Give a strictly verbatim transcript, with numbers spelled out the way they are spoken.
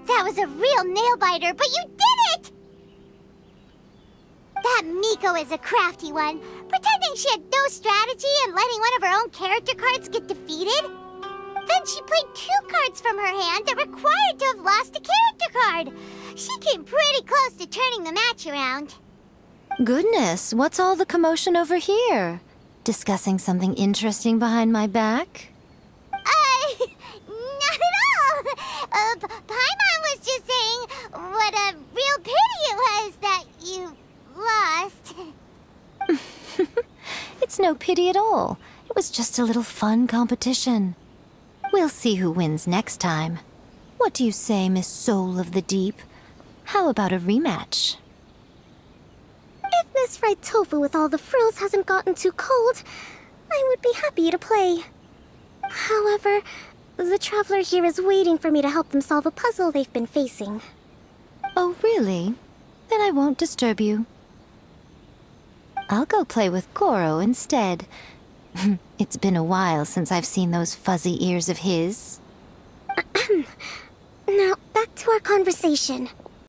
That was a real nail-biter, but you did it! That Miko is a crafty one, pretending she had no strategy and letting one of her own character cards get defeated. Then she played two cards from her hand that required to have lost a character card. She came pretty close to turning the match around. Goodness, what's all the commotion over here? Discussing something interesting behind my back? Uh, not at all. Uh, P- Paimon was just saying what a real pity it was that you lost. It's no pity at all. It was just a little fun competition. We'll see who wins next time. What do you say, Miss Soul of the Deep? How about a rematch? If Miss Fried Tofu with all the frills hasn't gotten too cold, I would be happy to play. However, the traveler here is waiting for me to help them solve a puzzle they've been facing. Oh, really? Then I won't disturb you. I'll go play with Goro instead. It's been a while since I've seen those fuzzy ears of his. Now, back to our conversation.